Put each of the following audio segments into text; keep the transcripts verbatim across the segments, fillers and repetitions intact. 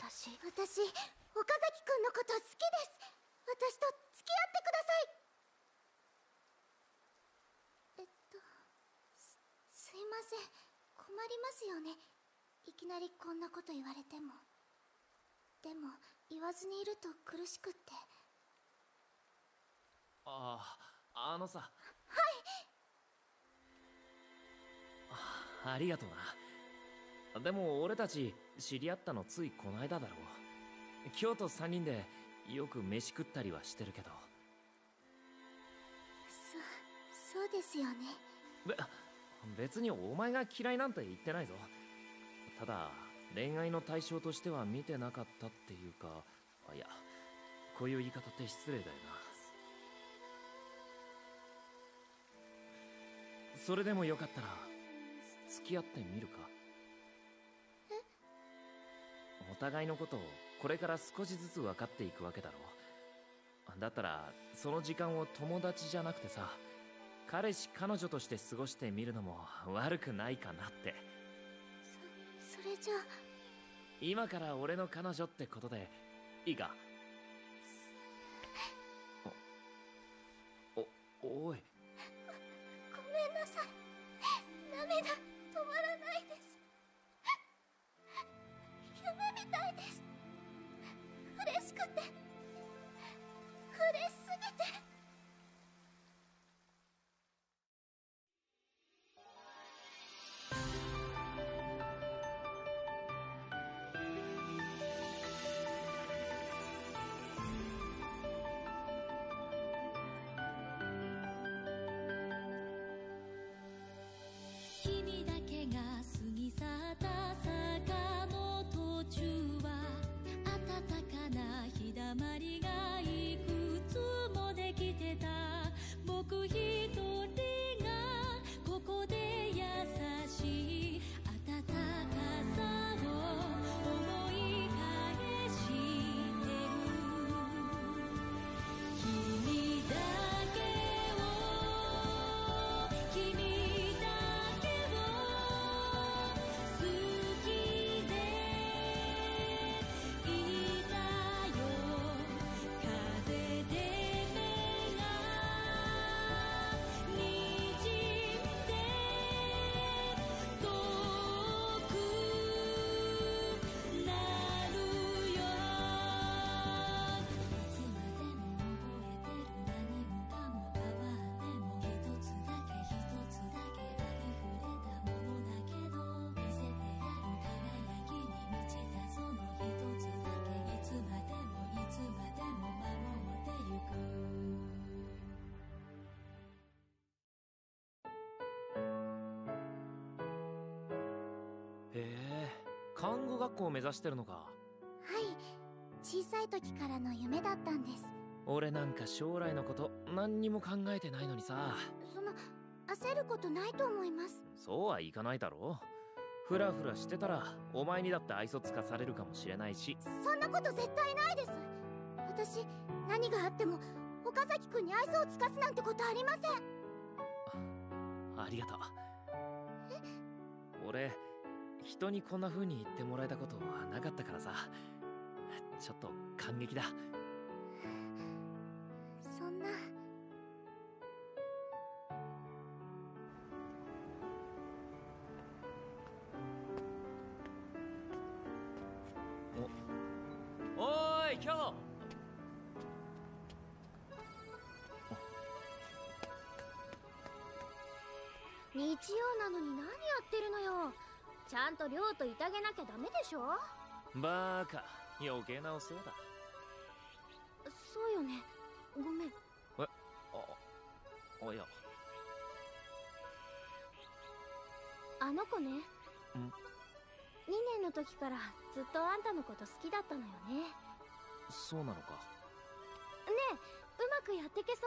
私私岡崎くんのこと好きです。私と付き合ってください。えっと す, すいません、困りますよね、いきなりこんなこと言われても。でも言わずにいると苦しくって。 ああ、あのさ。 はいあ、ありがとうな。でも俺たち知り合ったのついこの間だろう。今日とさんにんでよく飯食ったりはしてるけど。 そそうですよね。 べ別にお前が嫌いなんて言ってないぞ。ただ恋愛の対象としては見てなかったっていうか、あ、いや、こういう言い方って失礼だよな。それでもよかったら付き合ってみるか。 え？ お互いのことをこれから少しずつ分かっていくわけだろう。だったらその時間を友達じゃなくてさ、彼氏彼女として過ごしてみるのも悪くないかなって。 そそれじゃあ今から俺の彼女ってことでいいか？おおおい、 ごめんなさい、涙止まらないです。夢みたいです。嬉しくて嬉しすぎて。 君だけが過ぎ去った坂の途中は暖かな日だまりがいくつもできてた。僕一人がここで優しい暖かさを思い返してる。君だけを君だけを好きでいたよ。風で目がにじんで遠くなるよ。いつまでも覚えてる。何もかも変わっても一つだけ一つだけありふれたものだけど、見せてやる輝きに満ちたその一つだけ、いつまでもいつまでも守ってゆく。 へえ、看護学校を目指してるのか。 はい、小さい時からの夢だったんです。 俺なんか将来のこと何にも考えてないのにさ。 その焦ることないと思います。 そうはいかないだろう。フラフラしてたらお前にだって愛想つかされるかもしれないし。 そんなこと絶対ないです。私何があっても岡崎くんに愛想を尽かすなんてことありません。 ありがとう。俺人にこんな風に言ってもらえたことはなかったからさ、ちょっと感激だ。 そんな。 おおーい今日。 日曜なのに何やってるのよ。ちゃんと亮といたげなきゃダメでしょ。 バーカ、余計なお世話だ。 そうよね、ごめん。 え、あ、あ、いや。 あの子ね、 ん？ にねんの時からずっとあんたのこと好きだったのよね。 そうなのか。 ねえ、うまくやってけそう？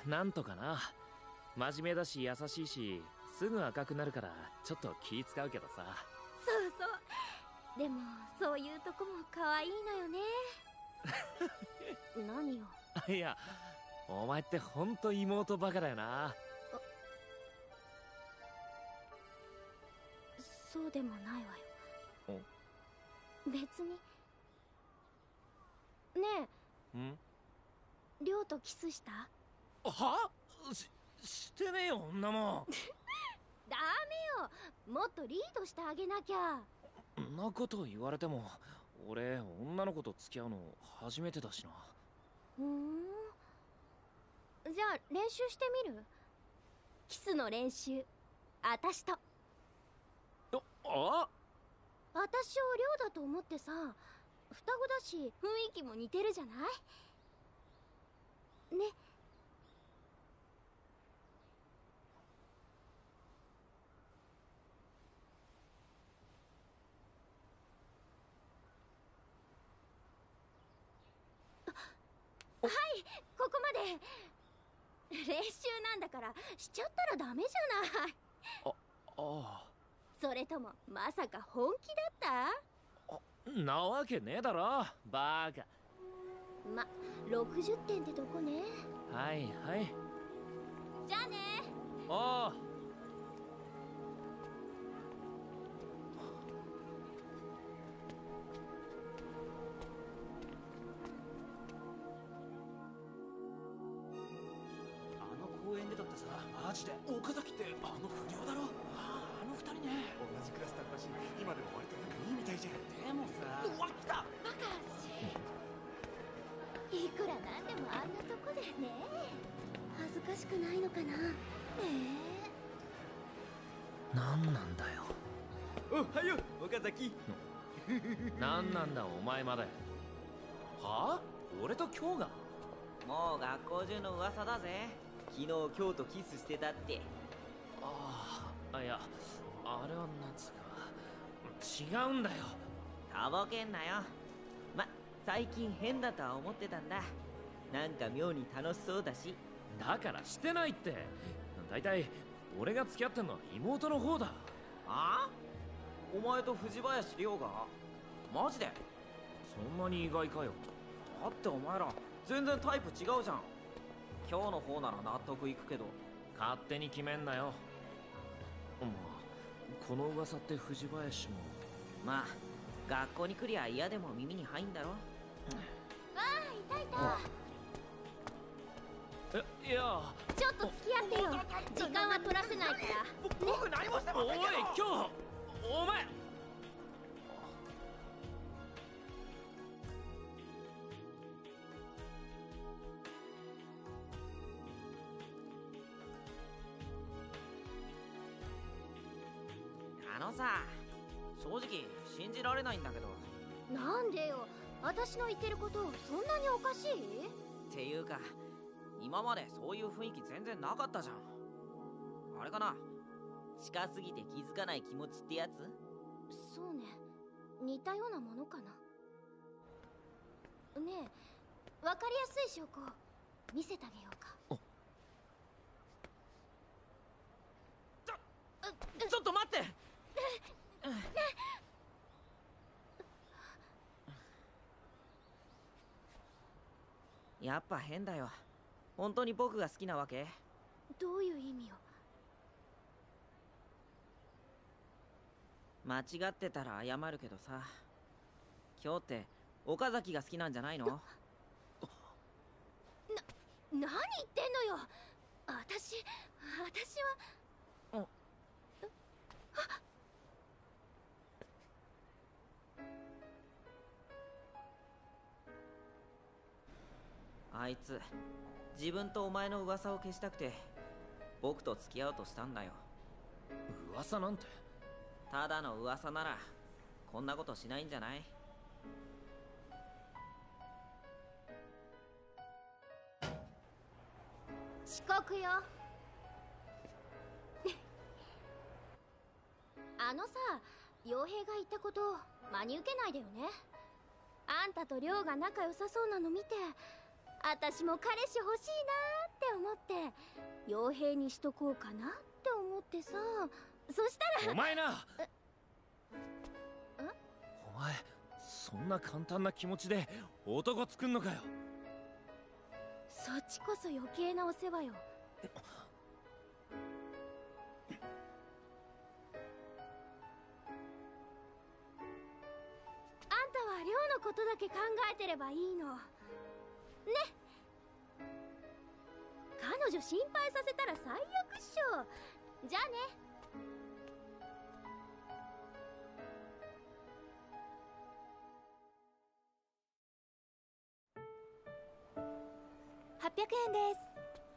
なんとかな。真面目だし優しいし、すぐ赤くなるからちょっと気使うけどさ。 そうそう。でもそういうとこも可愛いのよね。何よ。 いや、お前ってほんと妹バカだよな。 そうでもないわよ。 別に。ねんえ、亮とキスした？ は？し、してねえよ、女もん。 ダメよ、もっとリードしてあげなきゃ。 んなこと言われても、俺女の子と付き合うの初めてだしな。 ふん。じゃあ練習してみる？キスの練習、あたしと。 ああ、 私を亮だと思ってさ、双子だし雰囲気も似てるじゃないね。はい、ここまで。練習なんだからしちゃったらダメじゃない。 あ、ああ。 それともまさか本気だっあ、なわけねえだろ、バーカ。 ま、ろくじゅってんってとこね。 はいはい。 じゃあね。 ああ。 公園でだってさ、マジで岡崎ってあの不良だろ。ああの二人ね、同じクラスだったし今でも割と仲いいみたいじゃん。でもさ、うわ来たバカしいくらなんでもあんなとこでね。恥ずかしくないのかな。ええ、なんなんだよ。 おはよう岡崎。 なんなんだお前まで。はあ？俺と今日が？ もう学校中の噂だぜ。昨日今日とキスしてたって。 ああ、いや、あれはなんつうか違うんだよ。 たぼけんなよ。ま、最近変だとは思ってたんだ。なんか妙に楽しそうだし。 だからしてないって。だいたい俺が付き合ってんのは妹の方だ。 ああ？お前と藤林亮が？マジで？ そんなに意外かよ。 だってお前ら全然タイプ違うじゃん。今日の方なら納得いくけど。 勝手に決めんなよ。まあこの噂って藤林も。 まあ学校に来りゃ嫌でも耳に入んだろ。 ああ、いたいた。 え、いやちょっと付き合ってよ。時間は取らせないから。 僕何もしてませんけど。 おい今日お前。 あのさ、正直信じられないんだけど。 なんでよ、私の言ってることそんなにおかしい？ っていうか今までそういう雰囲気全然なかったじゃん。あれかな、近すぎて気づかない気持ちってやつ？ そうね、似たようなものかな。ねえ、わかりやすい証拠見せてあげようか。 ちょっと待って。やっぱ変だよ。本当に僕が好きなわけ？ どういう意味よ。 間違ってたら謝るけどさ、今日って岡崎が好きなんじゃないの？な、 何言ってんのよ。私、私は。 ああいつ自分とお前の噂を消したくて僕と付き合おうとしたんだよ。 噂なんて。 ただの噂ならこんなことしないんじゃない？ 遅刻よ。あのさ、傭兵が言ったこと真に受けないでよね。あんたと亮が仲良さそうなの見て、私も彼氏欲しいなーって思って傭兵にしとこうかなって思ってさ。そしたらお前な。 んお前そんな簡単な気持ちで男作んのかよ。 そっちこそ余計なお世話よ。あん亮のことだけ考えてればいいのね。彼女心配させたら最悪っしょ。じゃあね。はっぴゃくえんです。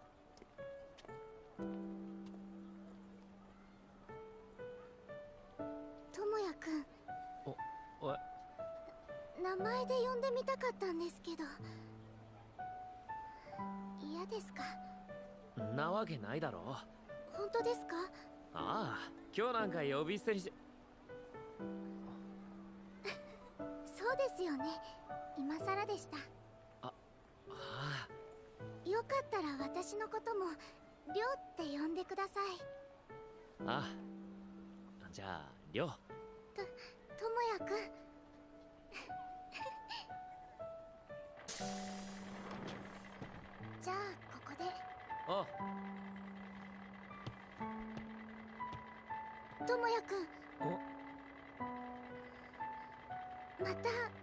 ともやくん、 おい、 名前で呼んでみたかったんですけど、嫌ですか？ なわけないだろ。 本当ですか？ ああ、今日なんか呼び捨てにしそうですよね。今更でした。 ああよかったら私のこともりょうって呼んでください。 ああ、じゃありょう。 と、ともやくんじゃあここで。 おう。 ともやくん、 おまた明日。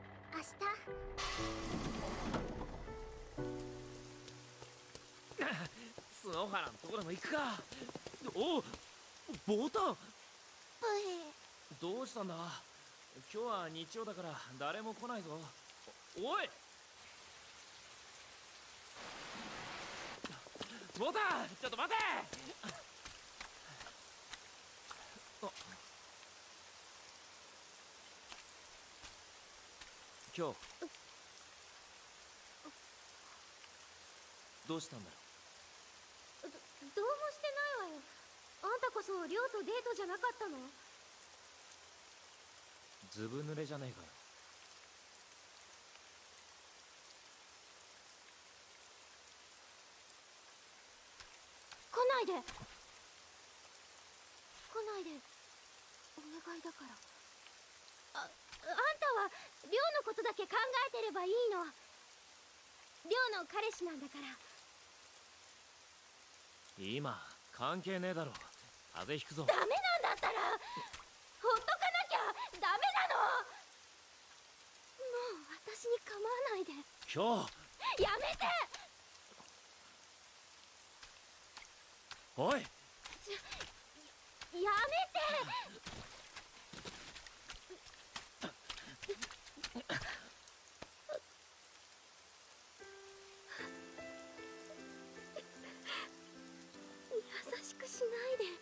スノハラのところも行くか。おう、ボタン。 はい。 どうしたんだ。今日は日曜だから誰も来ないぞ。おい、ボタン、ちょっと待て。あ、今日どうしたんだろど、どうもしてないわよ。あんたこそりょうとデートじゃなかったの？ う。ずぶ濡れじゃねえかよ。 来ないで。来ないで。お願いだから。あ、あんたはりょうのことだけ考えてればいいの。りょうの彼氏なんだから。 今関係ねえだろ。風邪ひくぞ。 ダメなんだったらほっとかなきゃダメなの。もう私に構わないで。 今日やめて。 おい、 やめて。優しくしないで。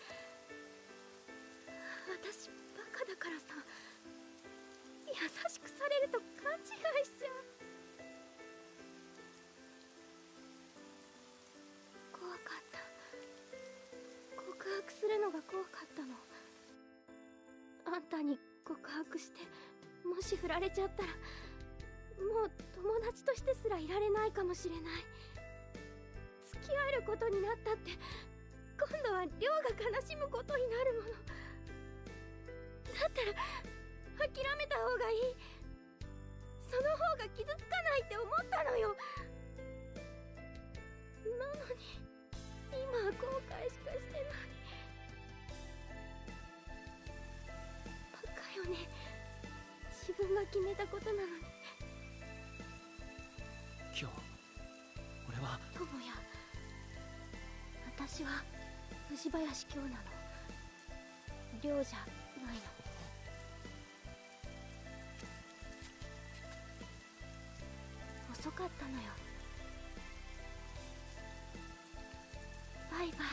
私バカだからさ、優しくされると勘違いしちゃう。怖かった。告白するのが怖かったの。あんたに告白してもし振られちゃったらもう友達としてすらいられないかもしれない。付き合えることになったって今度はりょうが悲しむことになるもの。だったら諦めた方がいい。その方が傷つかないって思ったのよ。なのに今は後悔しかしてない。バカよね。自分が決めたことなのに。 今日俺は友也、私は藤林京なの。亮じゃないの。遅かったのよ。バイバイ。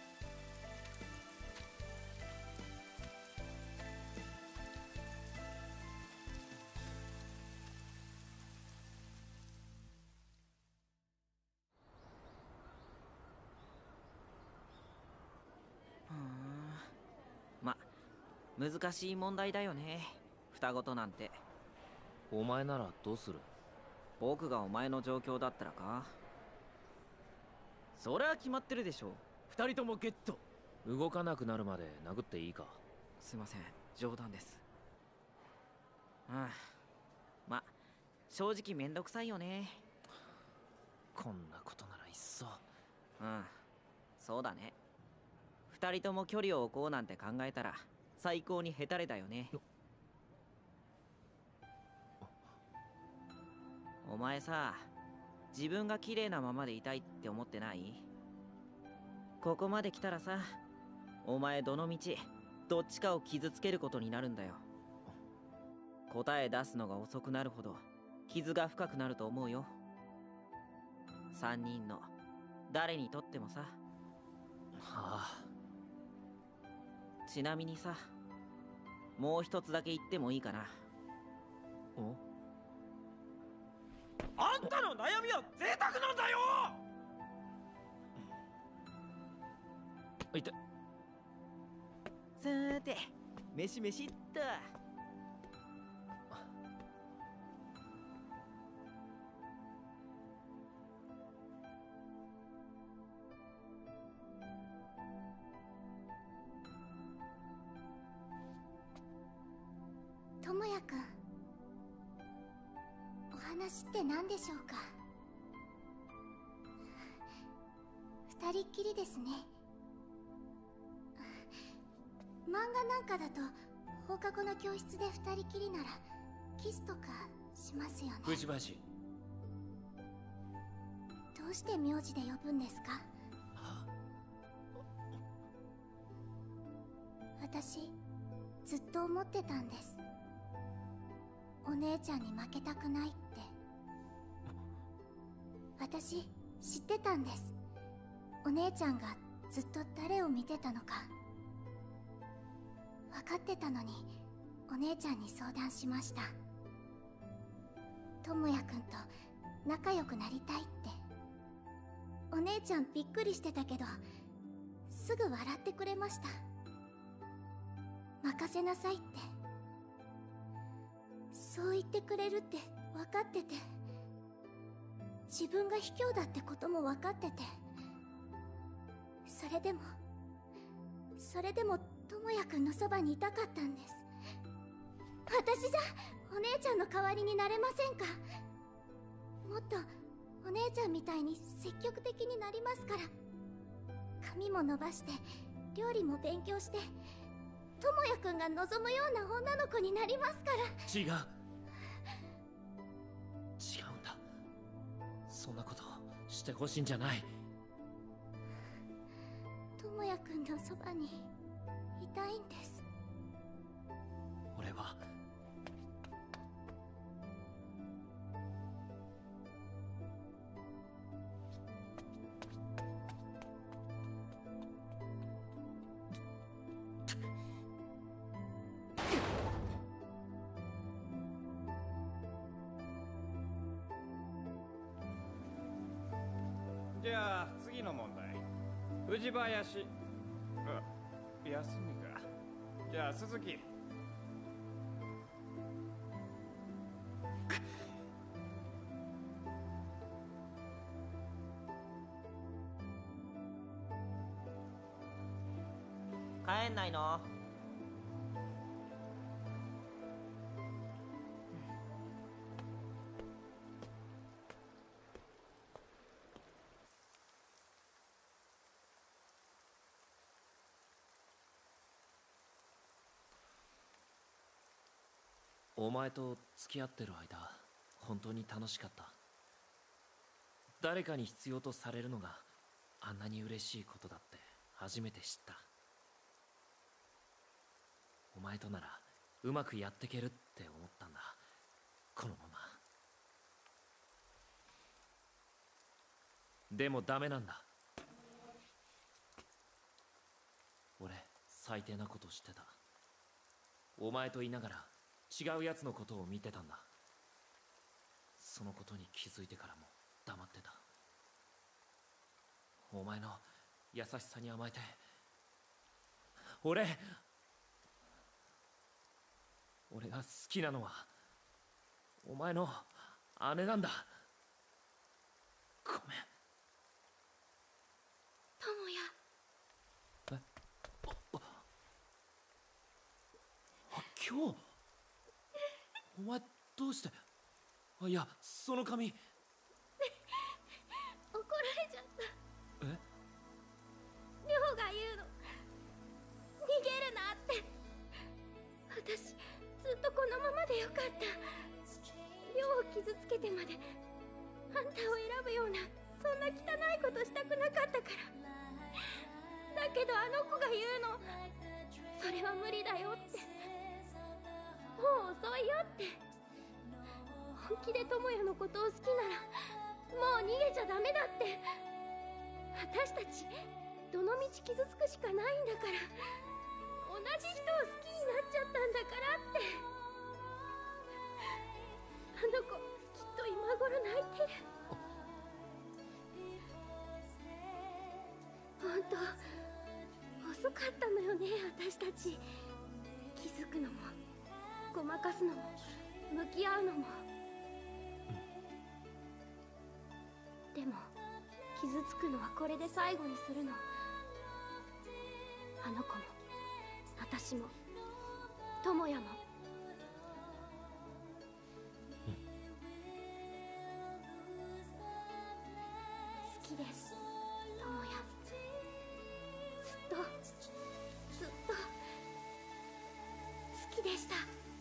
ま、難しい問題だよね、双子となんて。 お前ならどうする？ 僕がお前の状況だったらか？それは決まってるでしょ。 二人ともゲット。動かなくなるまで殴っていいか？ すいません、冗談です。うん、ま、正直めんどくさいよね。 こんなことならいっそ。 うん、そうだね。二人とも距離を置こうなんて考えたら最高にヘタレだよね。 お前さ、自分が綺麗なままでいたいって思ってない？ここまで来たらさ、お前どの道どっちかを傷つけることになるんだよ。答え出すのが遅くなるほど傷が深くなると思うよ。三人の誰にとってもさ。はあ。 ちなみにさ、もう一つだけ言ってもいいかな。 おあんたの悩みは贅沢なんだよ。 いて。 さーて、飯飯っと。 智也くん、お話って何でしょうか？二人っきりですね。漫画なんかだと放課後の教室で二人きりならキスとかしますよね。 藤林。 どうして名字で呼ぶんですか？私ずっと思ってたんです。お姉ちゃんに負けたくないって。私知ってたんです。お姉ちゃんがずっと誰を見てたのか。分かってたのにお姉ちゃんに相談しました。智也くんと仲良くなりたいって。お姉ちゃんびっくりしてたけどすぐ笑ってくれました。任せなさいって。そう言ってくれるって分かってて、自分が卑怯だってことも分かってて、それでもそれでも智也くんのそばにいたかったんです。私じゃお姉ちゃんの代わりになれませんか？もっとお姉ちゃんみたいに積極的になりますから。髪も伸ばして料理も勉強して智也くんが望むような女の子になりますから。 違う。違うんだ。そんなことしてほしいんじゃない。 智也くんのそばにいたいんです。 俺はじゃあ次の問題。藤林。あ、休みか。じゃあ鈴木。 帰んないの？ お前と付き合ってる間本当に楽しかった。誰かに必要とされるのがあんなに嬉しいことだって初めて知った。お前とならうまくやってけるって思ったんだ。このままでもダメなんだ。俺最低なことしてた。お前といながら違うやつのことを見てたんだ。そのことに気づいてからも黙ってた。お前の優しさに甘えて俺俺が好きなのはお前の姉なんだ。ごめん。 智也。 えああ今日お前どうして。あ、いやその髪怒られちゃった。 え亮が言うの逃げるなって。私ずっとこのままでよかった。亮を傷つけてまであんたを選ぶようなそんな汚いことしたくなかったから。だけどあの子が言うの、それは無理だよって、もう遅いよって。本気で智也のことを好きならもう逃げちゃダメだって。私たちどのみち傷つくしかないんだから、同じ人を好きになっちゃったんだからって。あの子きっと今頃泣いてる。本当遅かったのよね、私たち。気づくのもごまかすのも向き合うのも。でも傷つくのはこれで最後にするの。あの子も私も智也も。好きです智也。ずっとずっと好きでした。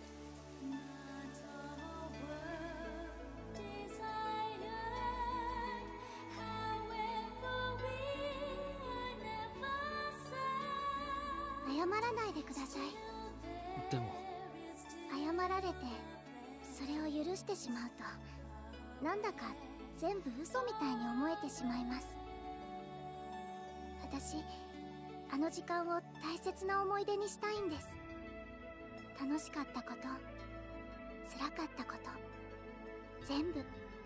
謝らないでください。 でも謝られてそれを許してしまうと、なんだか全部嘘みたいに思えてしまいます。私、あの時間を大切な思い出にしたいんです。楽しかったこと、辛かったこと、全部。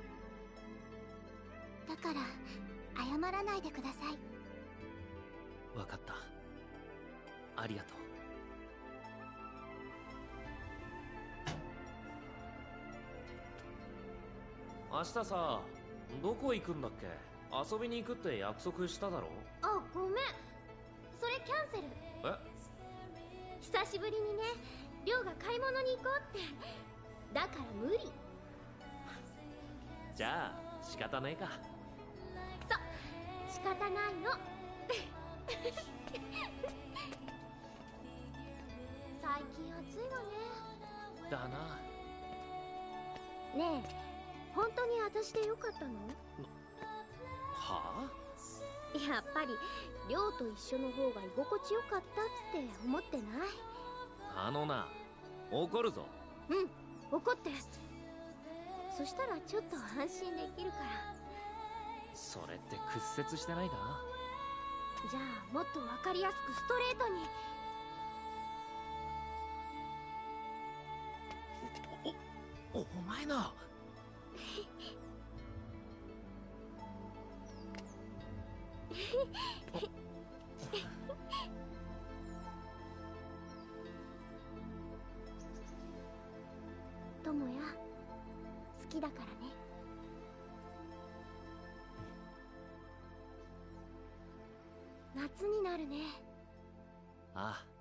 だから謝らないでください。 分かった、ありがとう。明日さ、どこ行くんだっけ？遊びに行くって約束しただろ？ あ、ごめん、それキャンセル。 え？ 久しぶりにね、りょうが買い物に行こうって。だから無理。 じゃあ仕方ねえか。 そ、仕方ないの。最近暑いわね。 だな。 ねえ、本当に私でよかったの？ はあ？ やっぱりりょうと一緒の方が居心地よかったって思ってない？ あのな、怒るぞ。 うん、怒って。そしたらちょっと安心できるから。 それって屈折してないか？ じゃあもっと分かりやすくストレートに。 お、お前な。 智也、好きだからね。夏になるね。 ああ。